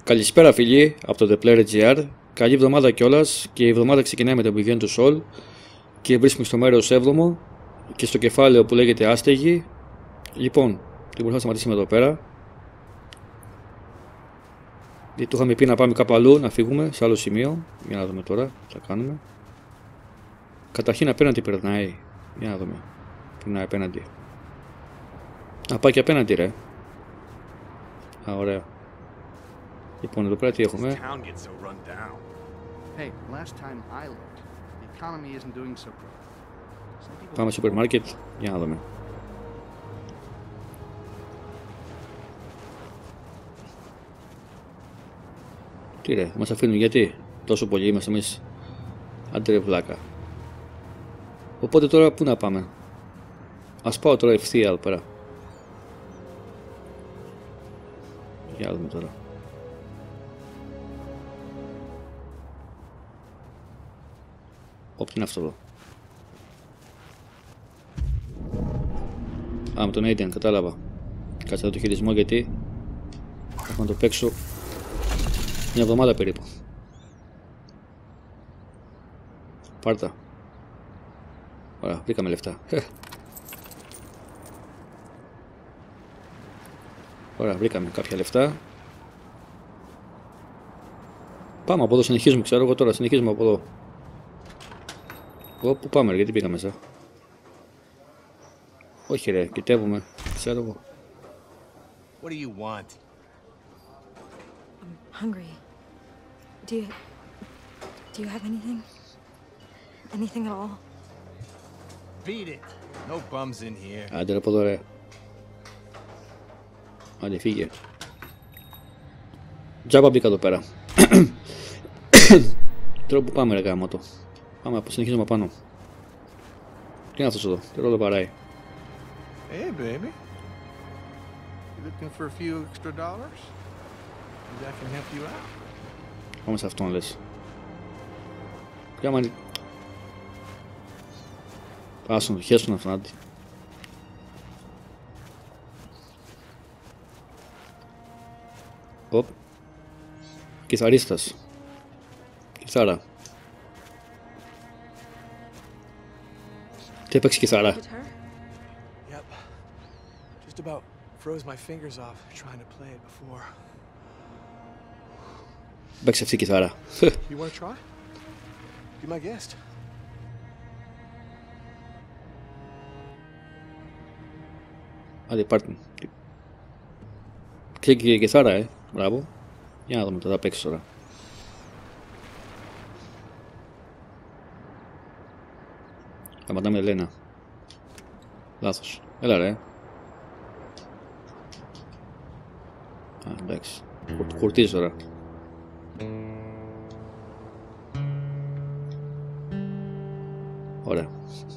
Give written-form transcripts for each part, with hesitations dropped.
Καλησπέρα φίλοι από το The Player GR. Καλή εβδομάδα κιόλας, και η εβδομάδα ξεκινάει με το Begin to Sol και βρίσκουμε στο μέρος 7ο και στο κεφάλαιο που λέγεται Άστεγη. Λοιπόν, την μπορούμε να σταματήσουμε εδώ πέρα, γιατί του είχαμε πει να πάμε κάπου αλλού, να φύγουμε σε άλλο σημείο. Για να δούμε τώρα τι θα κάνουμε. Καταρχήν απέναντι περνάει. Για να δούμε. Περνάει απέναντι. Να πάει και απέναντι, ρε. Α, ωραία. Λοιπόν, εδώ πέρα τι έχουμε. Πάμε στο σούπερ μάρκετ. Για να δούμε. Τι ρε, μας αφήνουν γιατί? Τόσο πολύ είμαστε εμείς. Άντε ρε βλάκα. Οπότε τώρα πού να πάμε? Ας πάω τώρα ευθεία εδώ πέρα. Για να δούμε τώρα. Όπ, τι είναι αυτό εδώ? Α, με τον Aiden, κατάλαβα. Κάτσε εδώ το χειρισμό γιατί έχω να το παίξω μια εβδομάδα περίπου. Πάρτα. Ωραία, βρήκαμε λεφτά. Ωραία, βρήκαμε κάποια λεφτά. Πάμε από εδώ, συνεχίζουμε, ξέρω εγώ τώρα, συνεχίζουμε από εδώ. Πού πάμε ρε, γιατί πήγαμε μέσα? Όχι ρε, κοιτεύουμε, ξέρω εγώ. What do you want? I'm hungry. Do you have anything? Anything at all? Beat it. No bums in here. Άντε ρε από εδώ ρε. Άντε φύγε. Τζάμπα μπήκα εδώ πέρα. Τώρα που πάμε ρε γάμο. Πάμε, συνεχίζουμε πάνω. Τι είναι αυτός εδώ, τι ρόλο παράει? Hey baby. You looking for a few extra dollars? Maybe I can help you out. Πάμε σε αυτόν λες. Τι άμα... Άσον, χέσουν αυτόν, άντε. Οπ. Κιθαρίστας. Κιθάρα. Τι έπαιξε κιθάρα? Yep. Just about froze my fingers off trying to play it before. Παίξε αυτή η κιθάρα. You want to try? Be my guest. Άντε πάρτε. Ξέρει και η κιθάρα, μπράβο. Για να δούμε τι θα παίξει τώρα. Σταματάμε Ελένα. Λάθος. Έλα ρε. Α, εντάξει. Κουρτίζει τώρα. Ωραία.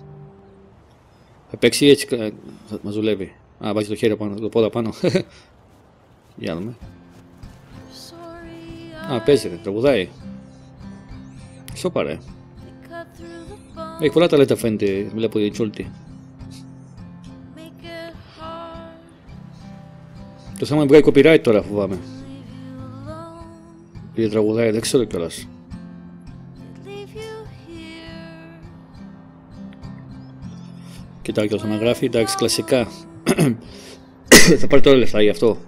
Θα παίξει έτσι, θα μας δουλεύει. Α, βάζει το χέρι πάνω, το πόδα πάνω. Για να δούμε. Α, παίζει ρε, τραγουδάει. Σώπα ρε. Έχει πολλά ταλέντα φαίνεται, βλέπω η Τσούλτη. Το θέμα είναι βγάλει copyright τώρα, φοβάμαι. Επειδή τραγουδάει, δεν ξέρω κιόλας. Κοιτάξτε να γράφει, εντάξει, κλασικά. Θα πάρει τώρα λεφτά γι' αυτό.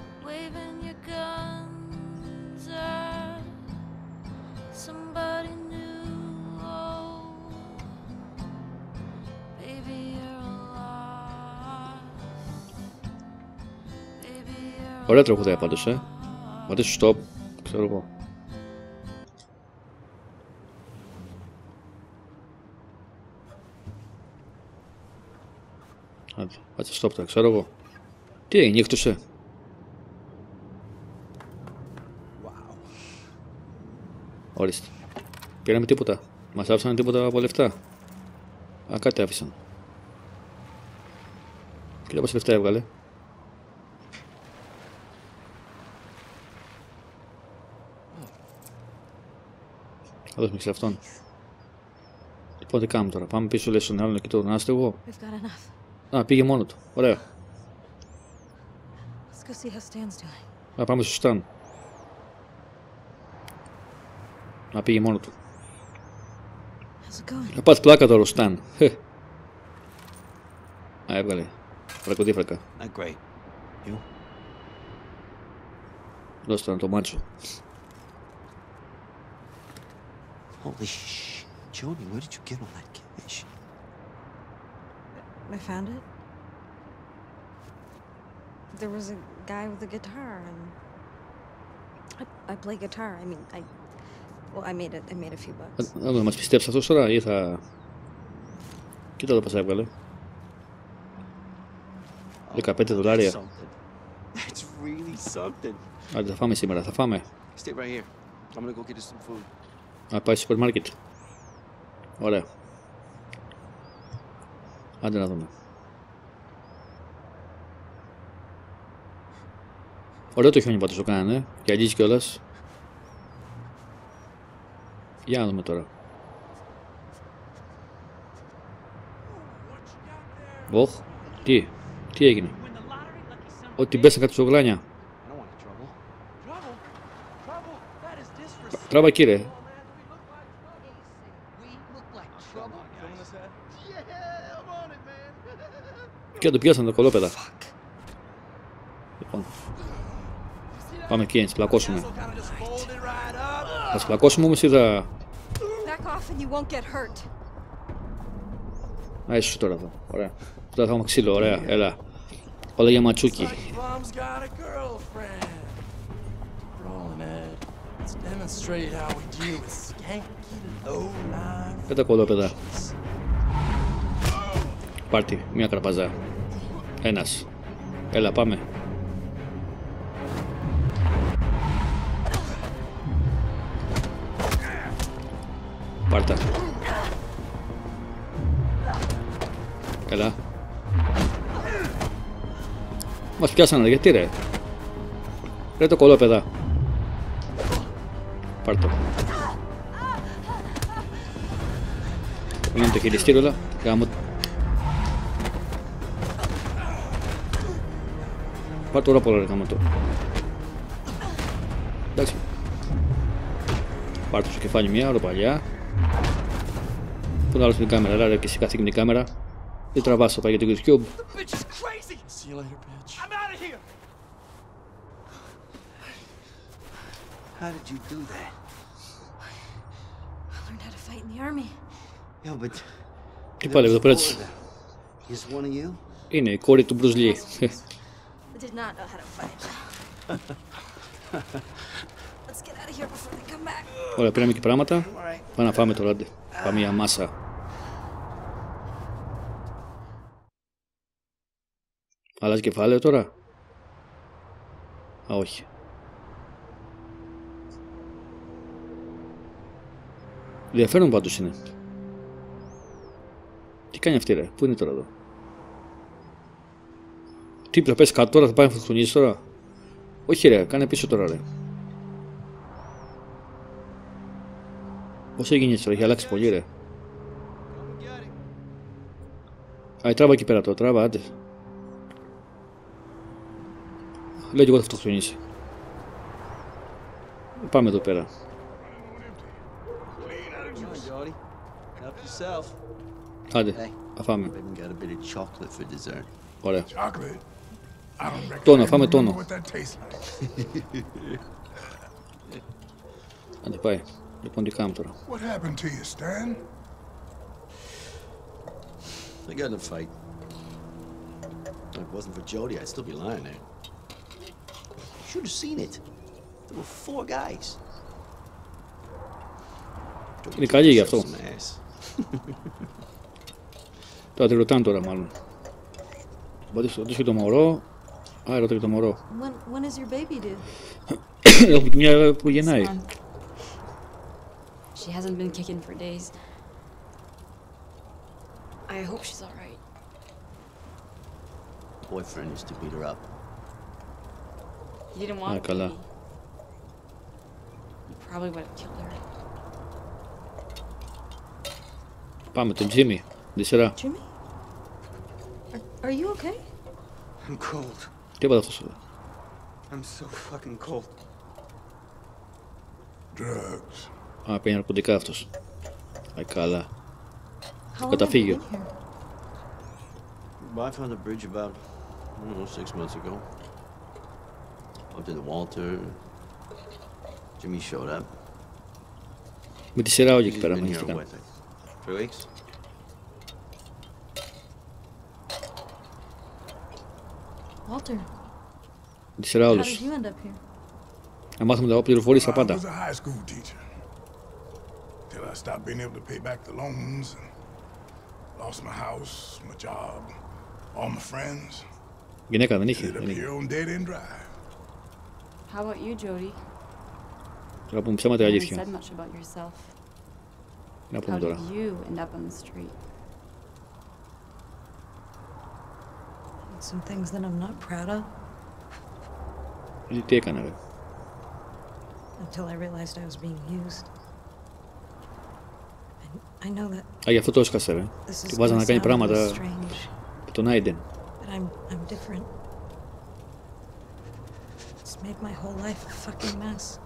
Ωραία τραγουδία πάντως, πατήσω stop, ξέρω εγώ. Άντε, πάτσε stop τώρα, ξέρω εγώ. Τι έγινε, νύχτωσε? Ορίστε. Πήραμε τίποτα. Μας άφησαν τίποτα από λεφτά? Α, κάτι άφησαν. Κοίτα πόσα λεφτά έβγαλε. Θα δώσουμε και σε αυτόν. Λοιπόν, τι κάνουμε τώρα? Πάμε πίσω, λέει στον άλλον και τον άστεγο. Α, πήγε μόνο του. Ωραία. Να πάμε στο Stan. Να πήγε μόνο του. How's it going? Να πάθει πλάκα τώρα ο Σταν. Α, έβγαλε. Φρακοδίφρακα. Not great. You? Δώστε να το μάτσο. Holy sh! Joni, where did you get all that cash? I found it. There was a guy with a guitar, and I play guitar. I mean, I made a few bucks. Να μας πιστέψει αυτός τώρα ή θα... Κοίτα το πόσα έβγαλε. $15. That's really something. Άντε θα φάμε σήμερα, θα φάμε. Stay right here. I'm gonna go get us some food. Να πάει στο σούπερ μάρκετ. Ωραία. Άντε να δούμε. Ωραίο το χιόνι πάντως το κάνανε. Γυαλίζει κιόλας. Για να δούμε τώρα. Ωχ, τι έγινε. Ότι μπέσα κάτω στο γλάνια. I don't want any trouble. Trouble? That is disrespectful. Τράβα κύριε. We look like trouble. Feeling this head? Yeah, I'm on it, man. Και το πιάσανε τα κολόπεδα. Λοιπόν. Πάμε εκεί, να τσιπλακώσουμε. Θα τσιπλακώσουμε όμως ή θα... Back off and you won't get hurt. Α, είσαι τώρα εδώ. Ωραία. Τώρα θα έχουμε ξύλο, ωραία. Έλα. Όλα για ματσούκι. Mom's got a girlfriend. Rolling Ed. Let's demonstrate how we deal with skanky low-life. Και τα κολόπεδα. Πάρτι, μια καρπαζά. Ένας. Έλα, πάμε. Πάρτα. Έλα. Μας πιάσανε, γιατί ρε. Ρε το κολόπεδα. Πάρ' το. Είναι το χειριστήριο, αλλά γάμο. Πάρ' το όλα ρε γάμο το. Εντάξει. Πάρ' το στο κεφάλι μια ώρα παλιά. Πού να άλλο την κάμερα, ρε και εσύ καθήκη την κάμερα. Δεν τραβάς το πάει για το YouTube. The bitch is crazy. See you later, bitch. I'm out of here. How did you do that? I learned how to fight in the army. Yeah, but... Τι πάλι εδώ πέρα της. Is one of you? Είναι η κόρη του Bruce Lee. I did not know how to fight. Let's get out of here before they come back. Ωραία, πήραμε και πράγματα. All right. Πάμε να φάμε τώρα, άντε. Πάμε για μάσα. Αλλάζει κεφάλαιο τώρα. Α, όχι. Ενδιαφέρον πάντως είναι. Τι κάνει αυτή ρε, πού είναι τώρα εδώ. Τι θα πέσει κάτω τώρα, θα πάει να αυτοκτονήσεις τώρα. Όχι ρε, κάνε πίσω τώρα ρε. Πώς έγινε έτσι τώρα, έχει αλλάξει πολύ ρε. Α, τράβα εκεί πέρα τώρα, τράβα, άντε. Λέω και εγώ θα αυτοκτονήσει. Πάμε εδώ πέρα. Jody. Help yourself. Άντε, θα φάμε. I even got a bit of chocolate for dessert. Ωραία. Chocolate? I don't reckon Τόνο, I φάμε remember τόνο. what that tastes like. Άντε πάει. Λοιπόν, τι κάνουμε τώρα. What happened to you, Stan? I got in a fight. If it wasn't for Jody, I'd still be lying there. You should have seen it. There were 4 guys. Jody Είναι καλή γι' αυτό. some ass. Τώρα τη ρωτάνε τώρα μάλλον. Ρωτήσω και το μωρό. Α, ρωτώ και το μωρό. When is your baby due? Έχουμε και μια που γεννάει. She hasn't been kicking for days. I hope she's all right. Boyfriend used to beat her up. He didn't want a καλά. baby. He probably would have killed her. Πάμε τον Jimmy. Τη σειρά. Jimmy? Are you okay? I'm cold. Τι έπαθε αυτός. I'm so fucking cold. Drugs. Α, παίρνει ναρκωτικά αυτός. Καλά. How long have you Καταφύγιο. been here? Well, I found the bridge about, I don't know, 6 months ago. Up to the Walter. Jimmy showed up. Με τη σειρά όλοι εκεί He's πέρα been here, εμφανίστηκαν. what, 3 weeks? Walter, Με τη σειρά how όλους. did you end up here? Να μάθουμε τα πληροφορίες τα I πάντα. was a high school teacher. Till I stopped being able to pay back the loans and lost my house, my job, all my friends. Γυναίκα δεν είχε. Ended up Δεν είχε. here on Dead End Drive. How about you, Jody? Τώρα πούμε ψέματα You haven't αλήθεια. said much about yourself. Να How πούμε did τώρα. you end up on the street? Some things that I'm not proud of Τι έκανα, ρε. until I realized I was being used. I know that Α, γι' αυτό το έσκασε, ρε. this Και is βάζα gonna να κάνει sound a little πράγματα strange, από τον Άιντεν. but I'm different. It's made my whole life a fucking mess.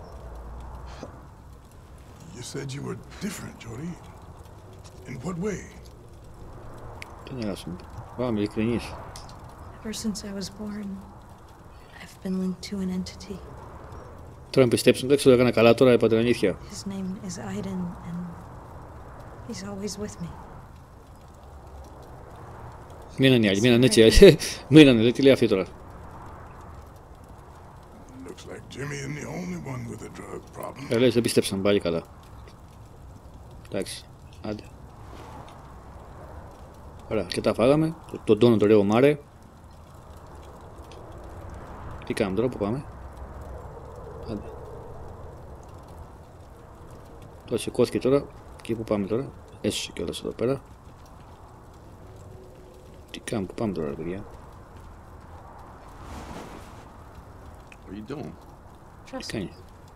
You said you were different, Jody. In what way? Τι να γράψουμε. Πάμε, ειλικρινής. Ever since I was born, I've been linked to an entity. Τώρα με πιστέψουν, δεν ξέρω, έκανα καλά τώρα, είπα την αλήθεια. His name is Aiden, and he's always with me. Μείναν οι άλλοι, μείναν έτσι. Μείνανε, λέει, τι λέει αυτή τώρα. Looks like Jimmy isn't the only one with a drug problem. Λες, δεν πιστέψαν πάλι καλά. Εντάξει, άντε. Ωραία, και τα φάγαμε. Τον τόνο το λέω μάρε. Τι κάνουμε τώρα, που πάμε. Άντε. Τώρα σηκώθηκε τώρα. Και που πάμε τώρα. Έσωσε κιόλας εδώ πέρα. Τι κάνουμε, που πάμε τώρα, ρε παιδιά. What are you doing? Τι Trust me. κάνει.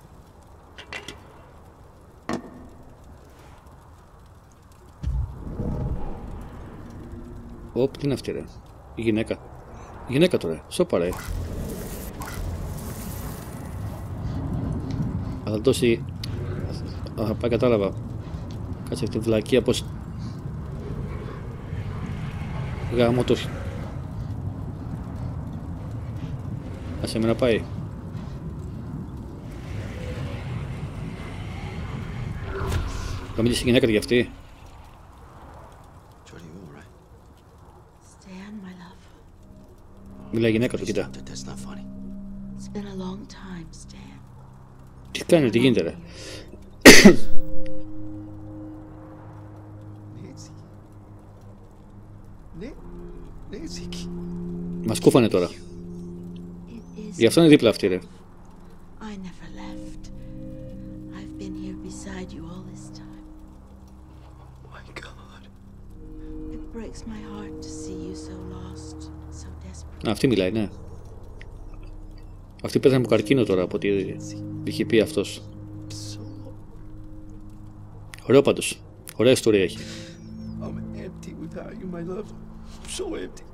Οπ, τι είναι αυτή, ρε. Η γυναίκα. Η γυναίκα τώρα, σώπα, ρε. Θα δώσει. Α, πάει, κατάλαβα. Κάτσε αυτή τη βλακεία πως. Γάμο το. Άσε με να πάει. Θα μιλήσει η γυναίκα για αυτή. Jody, you all right? Stan, my love. Μιλάει η γυναίκα του, κοίτα. That's not funny. It's been a long time, Stan. Τι κάνει, τι γίνεται, ρε. Nancy. Μας κούφανε τώρα. It is. Γι' αυτό είναι δίπλα αυτή, ρε. I never left. I've been here beside you all this time. Oh my God. It breaks my heart to see you so lost, so desperate. Α, αυτή μιλάει, ναι. Αυτή πέθανε από καρκίνο τώρα, από ό,τι είχε πει αυτός. Ωραίο πάντως. Ωραία ιστορία έχει. I'm empty without you, my love. I'm so empty.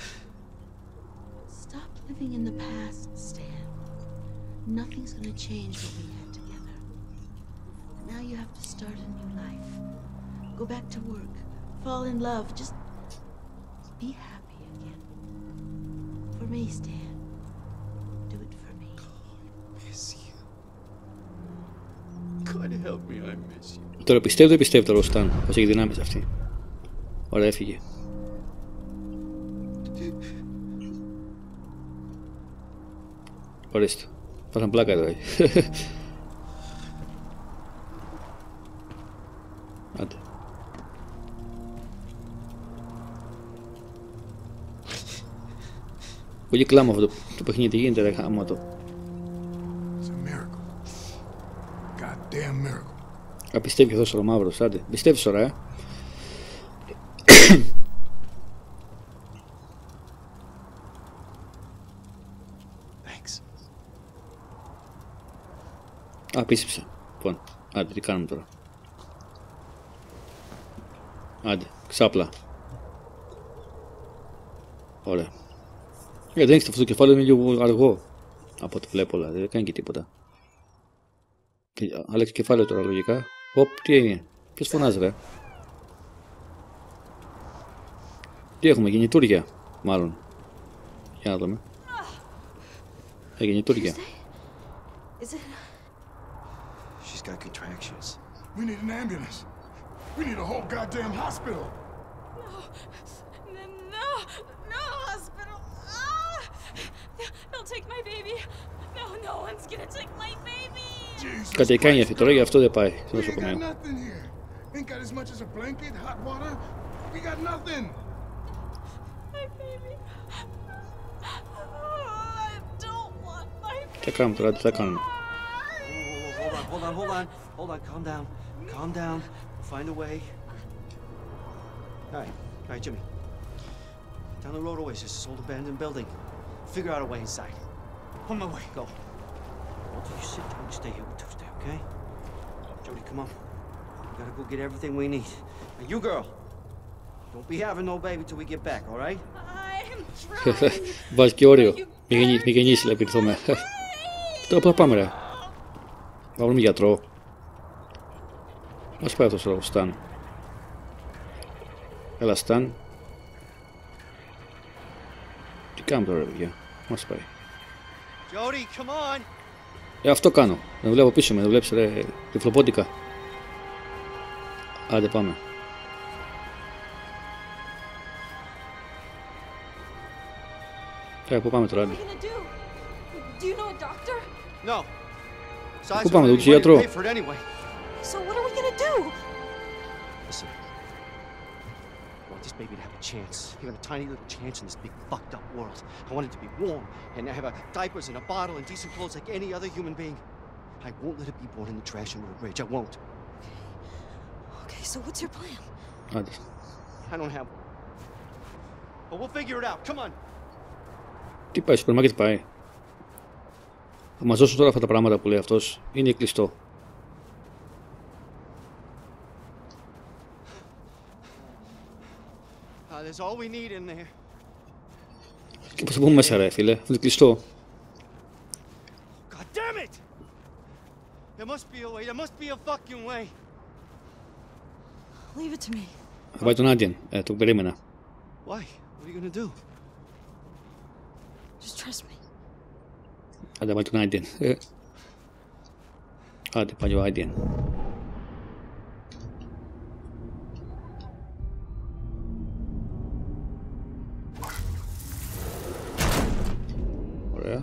Stop living in the past, Stan. Nothing's gonna change what we had together. Now you have to start a new life. Go back to work. Fall in love. Just be happy again. For me, Stan. Do it for me. Miss you. God help me, I miss you. Τώρα πιστεύω, δεν πιστεύω τώρα ο Σταν, πως έχει δυνάμεις αυτή. Ωραία, έφυγε. Ορίστε. Πάσαν πλάκα εδώ. Άντε. Πολύ κλάμα αυτό το παιχνίδι, γίνεται ρε χάμα το. It's a miracle. Goddamn miracle. Απιστεύει αυτός ο μαύρος, άντε. Πιστεύεις τώρα, Thanks. Α, πίστεψα. Λοιπόν, άντε, τι κάνουμε τώρα. Άντε, ξάπλα. Ωραία. Δεν έχεις αυτό το κεφάλαιο, είναι λίγο αργό. Από ό,τι βλέπω, δηλαδή, δεν κάνει και τίποτα. Άλλαξε κεφάλαιο τώρα, λογικά. Οπ, τι έγινε. Ποιος φωνάζει, ρε? Τι έχουμε, γεννητούρια, μάλλον. Για να δούμε. Γεννητούρια. Is it? She's got contractions. We need an ambulance. We need a whole goddamn hospital. No hospital. Ah! They'll take my baby. No one's gonna take my baby. Jesus Κάτι κάνει αυτή τώρα, γι' αυτό δεν πάει στο We ain't got νοσοκομείο. nothing here. Ain't got as much as a blanket, hot water. We got nothing. My baby. Oh, I don't want my baby. Τι κάνουμε τώρα, τι θα κάνουμε? Hold on, calm down. Calm down. We'll find a way. All right, Jimmy. Down the road always, there's this old abandoned building. Figure out a way inside. On my way, go. Walter, you sit down and stay here with Tuesday, okay? Jody, come on. We gotta go get everything we need. And you, girl, don't be having no baby till we get back, all right? I'm trying. Βάζει και όριο. Μη γεννήσει, λέει, πήρθουμε. Τώρα πού θα πάμε, ρε? Θα βρούμε γιατρό. Μας πάει αυτός ο Σταν. Έλα, Σταν. Τι κάνουμε τώρα, ρε παιδιά? Μας πάει. Jody, come on! Αυτό κάνω. Δεν βλέπω πίσω με, δεν βλέπεις, ρε, τυφλοπόντικα. Άντε πάμε. Πού πάμε τώρα, άντε? What are we gonna do? Do you know a doctor? No. Besides, Πού πάμε, we're το gonna be γιατρό? pay for it anyway. So what are we gonna do? Listen. I want this baby to have a chance. Even a tiny little chance in this big fucked up world. I want it to be warm and have diapers and a bottle and decent clothes like any other human being. I won't let it be born in the trash under a bridge. I won't. Okay, so what's your plan? Άντε. I don't have one. But we'll figure it out. Come on. Τι πάει, σούπερ μάρκετ πάει? Θα μας δώσουν τώρα αυτά τα πράγματα που λέει αυτός. Είναι κλειστό. There's all we need in there. Και πώς θα πούμε μέσα, ρε φίλε? Είναι κλειστό. God damn it! There must be a way. There must be a fucking way. Leave it to me. Θα πάει τον Άντιαν. Το περίμενα. Why? What are you gonna do? Just trust me. Άντε πάει τον Άντιαν. Άντε πάει ο Άντιαν. Ωραία.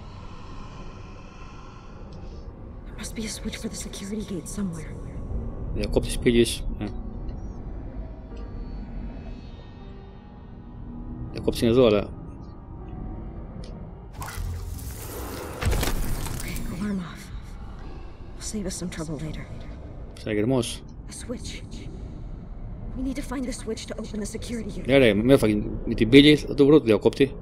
There must be a switch for the security gate somewhere. Διακόπτης πήγης. Διακόπτης είναι εδώ, αλλά... Okay, alarm off. Will save us some trouble later. Συναγερμός. A switch. We need to find the switch to open the security gate. Ναι ρε, με έφαγε με την πύλη, θα το βρω το διακόπτη.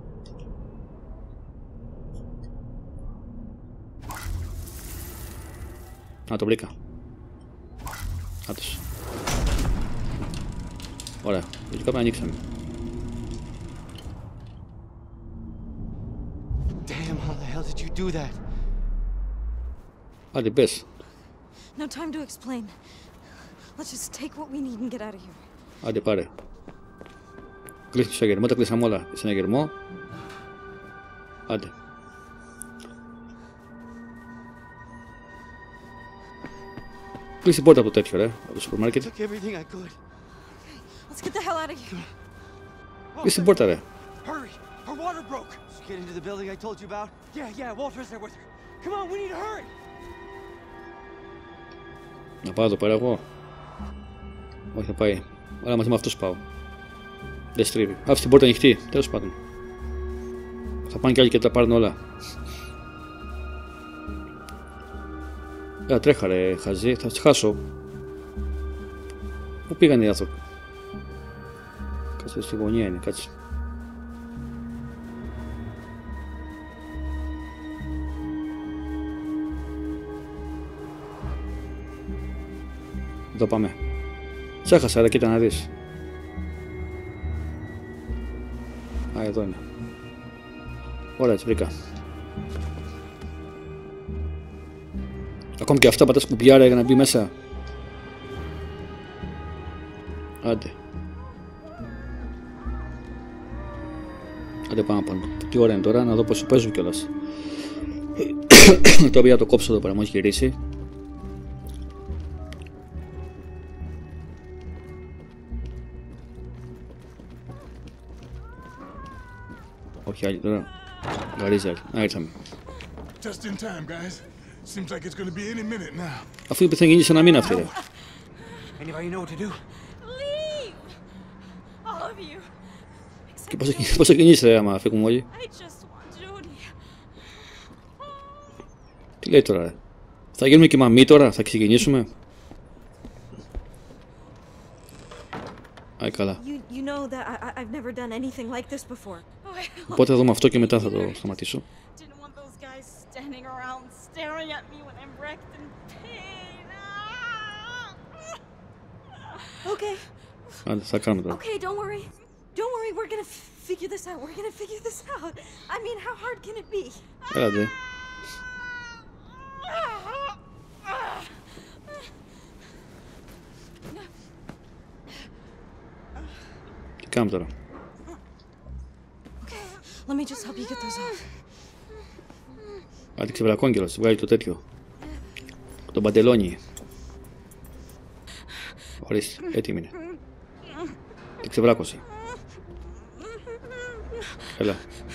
Να το βρήκα. Άτος. Ωραία, λογικά ανοίξαμε. Damn, how the hell did you do that? Άντε πες. No time to explain. Let's just take what we need and get out of here. Άντε πάρε. Κλείσε το συναγερμό, τα κλείσαμε όλα. Συναγερμό. Άντε. Κλείσε την πόρτα από το τέτοιο, ρε, από το σούπερ μάρκετ. Took everything I could. Let's get the hell out of here. Κλείσε την πόρτα, ρε. Hurry! Her water broke! Did you get into the building I told you about? Yeah, Walter's there with her. Come on, we need to hurry! Να πάω εδώ πέρα εγώ. Όχι, θα πάει. Αλλά μαζί με αυτούς πάω. Δεν στρίβει. Άφησε την πόρτα ανοιχτή. Τέλος πάντων. Θα πάνε κι άλλοι και τα πάρουν όλα. Τρέχα ρε χαζί, θα τους χάσω. Πού πήγαν οι άνθρωποι? Κάτσε στη γωνία είναι, κάτσε. Εδώ πάμε. Τσέχασα ρε, κοίτα να δεις. Α, εδώ είναι. Ωραία, έτσι βρήκα. Ακόμη και αυτά πατάς κουμπιάρα για να μπει μέσα. Άντε. Άντε πάμε πάνω. Τι ώρα είναι τώρα, να δω πόσο παίζουν κιόλας. Το οποίο το κόψω εδώ πέρα, μόλις γυρίσει. Όχι άλλη τώρα. Γαρίζει άλλη. Να ήρθαμε. Just in time, guys. Seems like it's gonna be any minute now. Αφού είπε θα γίνει σε ένα μήνα αυτή, ρε. Anybody know what to do? Leave! All of you. Και πώς θα κινήσει, ρε, άμα φύγουμε όλοι. I just want Jody. Τι λέει τώρα, ρε. Θα γίνουμε και μαμή τώρα, θα ξεκινήσουμε. Άι καλά. You know that I've never done anything like this before. Οπότε θα δούμε αυτό και μετά θα το σταματήσω. Didn't want those guys standing around staring at me when I'm wrecked in pain. Okay. Άντε, θα κάνουμε τώρα. Okay, don't worry. Don't worry, we're gonna figure this out. We're gonna figure this out. I mean, how hard can it be? Έλατε. Τι κάνουμε τώρα. Let me just help you get those off. Άντε ξεβρακώνει κιόλας, βγάλει το τέτοιο. Το παντελόνι. Ορίστε, έτοιμη είναι. Τι ξεβράκωσε. Έλα.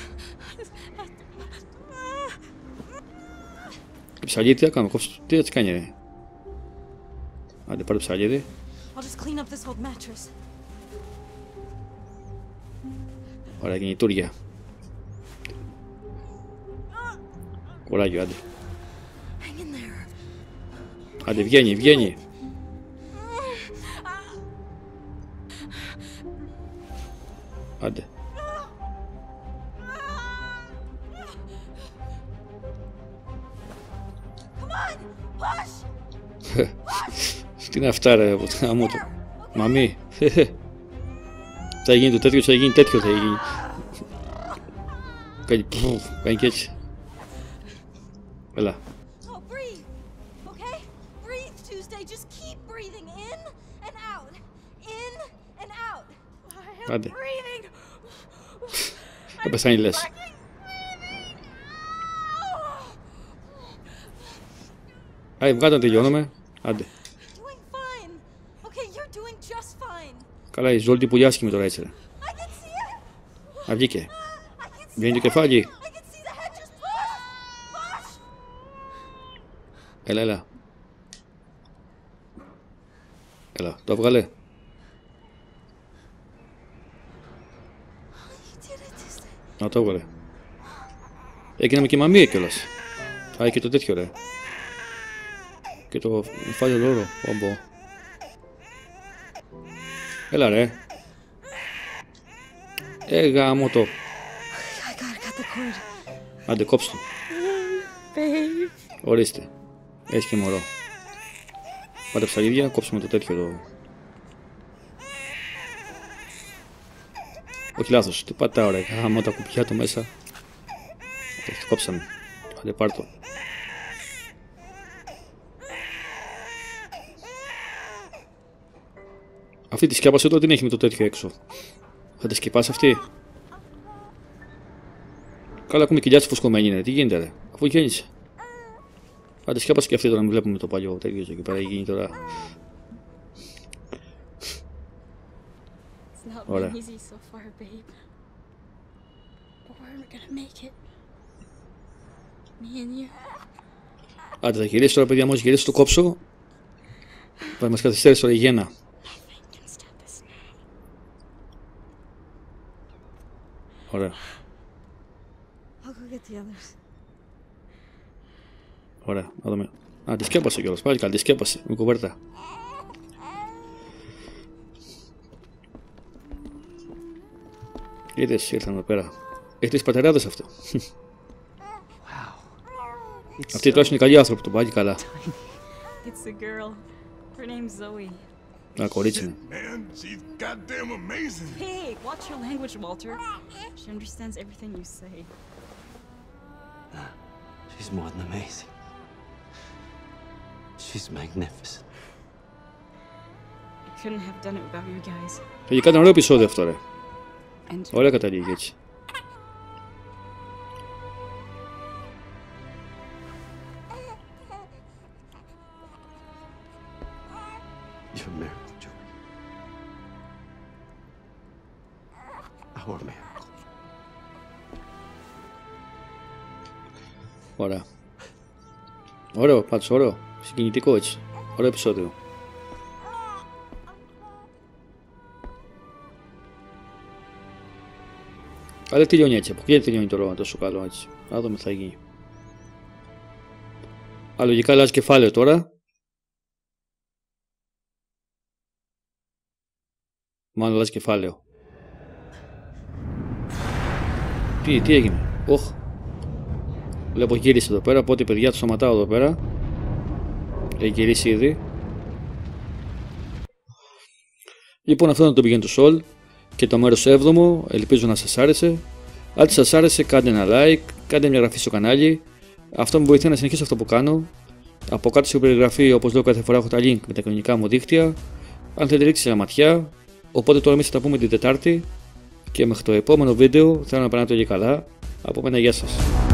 Η ψαλίδι τι θα κάνω, τι θα της κάνει, ρε. Άντε πάρε το ψαλίδι. I'll just clean up this old mattress. Ωραία, κινητούρια. Κουράγιο, άντε. Hang in there. Άντε, βγαίνει, βγαίνει. Άντε. Τι είναι αυτά, ρε, από το γάμο του. Μαμή. Θα γίνει το τέτοιο, θα γίνει τέτοιο, θα γίνει. Κάνει και έτσι. Έλα. Oh, breathe. Okay? Breathe, Tuesday. Just keep breathing in and out. In and out. Άντε. Breathing. Δεν πεθάνει λες. Άι, βγάλτε να τελειώνουμε. Άντε. Doing fine. Okay, you're doing just fine. Καλά, η Ζόλτη πολύ άσχημη τώρα έτσι, ρε. I can see it. Α, βγήκε. I can see Βγαίνει το the κεφάλι. head. I can see the head. Just push. Push. Έλα, έλα. Έλα, το έβγαλε. You did it, Tuesday. Να το έβγαλε. Έγιναμε και μαμία κιόλας. Α, και το τέτοιο, ρε. Και το φάλιο λόρο. Όμπο. Έλα, ρε. Γάμο το. I gotta cut the cord. Άντε, κόψτε το. Ορίστε. Έχει και μωρό. Πάτε ψαλίδια, κόψουμε το τέτοιο εδώ. Όχι λάθος, τι πατάω, ρε. Γάμο τα κουπιά του μέσα. Όχι, το κόψαμε. Άντε, πάρ' το. Αυτή τη σκέπασε εδώ, την έχει με το τέτοιο έξω. Θα τη σκεπάσει αυτή. Καλά, ακούμε κοιλιά της φουσκωμένη είναι. Τι γίνεται, ρε. Αφού γέννησε. Θα τη σκέπασε και αυτή τώρα, να μην βλέπουμε το παλιό τέτοιο εκεί πέρα. Γίνει τώρα. It's not Ωραία. been easy so far, babe. But we're gonna make it. Me and you. Άντε, θα γυρίσει τώρα, παιδιά. Μόλις γυρίσει το κόψω. Θα μας καθυστέρησε τώρα η γέννα. Nothing can stop us now. Ωραία. I'll go get the others. Ωραία, να δούμε. Α, τη σκέπασε κιόλας. Πάλι καλά, τη σκέπασε. Με κουβέρτα. Είδες, ήρθαν εδώ πέρα. Έχει τρεις πατεράδες αυτό. Αυτή τουλάχιστον είναι καλή άνθρωποι, τον πάλι καλά. It's a girl. Her name's Zoe. Α, κορίτσι είναι. Man, she's goddamn amazing. Hey, watch your language, Walter. She understands everything you say. She's more than amazing. She's magnificent. If couldn't have done it without you guys. Τελικά ήταν ωραίο επεισόδιο αυτό, ρε. And Ωραία καταλήγει έτσι. You're a miracle, Joey. Our miracle. Ωραία. Ωραίο, πάντως ωραίο. Συγκινητικό έτσι. Ωραίο επεισόδιο. Αλλά τελειώνει έτσι. Από εκεί τελειώνει το ρόλο τόσο καλό έτσι. Να δούμε τι θα γίνει. Αλλά λογικά αλλάζει κεφάλαιο τώρα. Μάλλον αλλάζει κεφάλαιο. Τι έγινε. Οχ. Βλέπω γύρισε εδώ πέρα. Οπότε παιδιά το σταματάω εδώ πέρα. Έχει γυρίσει ήδη. Λοιπόν, αυτό ήταν το πηγαίνει του Soul και το μέρος 7ο. Ελπίζω να σας άρεσε. Αν σας άρεσε, κάντε ένα like, κάντε μια εγγραφή στο κανάλι. Αυτό με βοηθάει να συνεχίσω αυτό που κάνω. Από κάτω στην περιγραφή, όπως λέω κάθε φορά, έχω τα link με τα κοινωνικά μου δίκτυα. Αν θέλετε, ρίξτε μια ματιά. Οπότε τώρα εμείς θα τα πούμε την Τετάρτη. Και μέχρι το επόμενο βίντεο θέλω να περνάτε όλοι καλά. Από μένα, γεια σας.